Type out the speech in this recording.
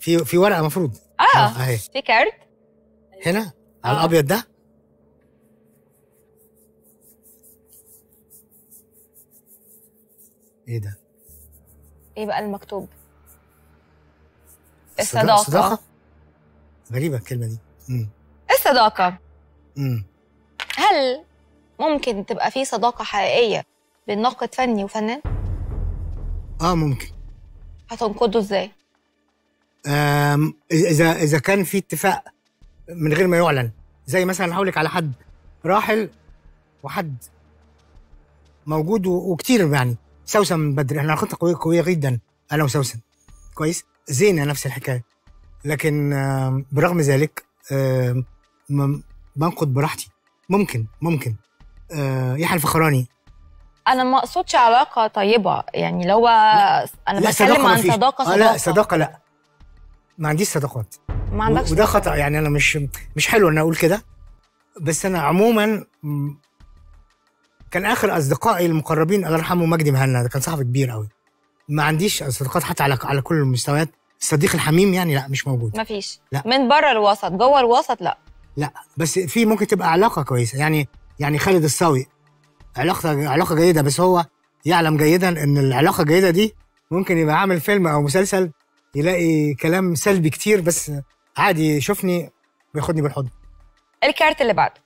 في ورقه مفروض اهي في كارت هنا على الابيض ده. ايه ده؟ ايه بقى المكتوب؟ الصداقه. غريبه الكلمه دي. الصداقه. هل ممكن تبقى في صداقه حقيقيه بين ناقد فني وفنان؟ ممكن. هتنقده ازاي؟ اذا كان في اتفاق من غير ما يعلن، زي مثلا هقول لك على حد راحل وحد موجود وكتير، يعني سوسن من بدري، احنا علاقتنا قويه جدا انا وسوسن، كويس. زينه نفس الحكايه، لكن برغم ذلك بنقد براحتي. ممكن يحيى الفخراني. انا ما اقصدش علاقه طيبه، يعني لو انا بتكلم عن صداقه. لا صداقه لا، ما عنديش صداقات. ما عندكش وده خطأ، يعني انا مش حلو ان اقول كده، بس انا عموما كان اخر اصدقائي المقربين الله يرحمه مجدي مهنا، ده كان صاحبي كبير قوي. ما عنديش صداقات حتى على كل المستويات. الصديق الحميم يعني لا، مش موجود. ما فيش. لا. من بره الوسط، جوه الوسط لا. بس في ممكن تبقى علاقه كويسه، يعني خالد الصاوي علاقه جيده، بس هو يعلم جيدا ان العلاقه الجيده دي ممكن يبقى عامل فيلم او مسلسل يلاقي كلام سلبي كتير، بس عادي يشوفني وياخدني بالحضن. الكارت اللي بعده.